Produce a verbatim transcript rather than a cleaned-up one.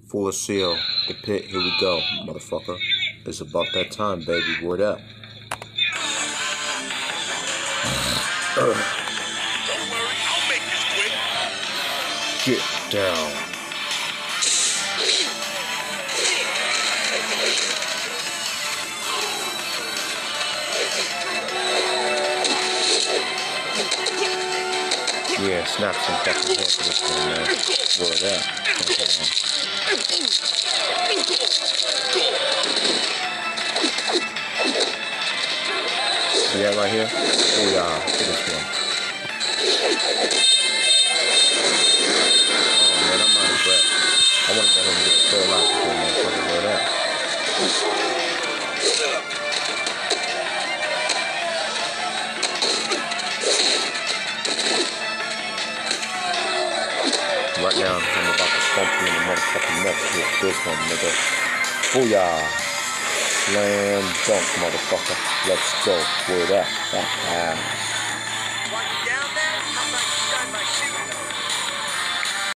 Full seal, the pit, here we go, motherfucker. It's about that time, baby. Word up. Don't worry, I'll make this quick. Get down. Yeah, snap some fucking head for this one, man. Word up. See that right here? Oh yeah, for this one. Oh man, I'm out of breath. I want to go home and get a third life before motherfucker. Word up. Right now, I'm about to stomp you in the motherfucking nuts with this one, nigga. Booyah. Slam dunk, motherfucker. Let's go. Word up. Ah, ah.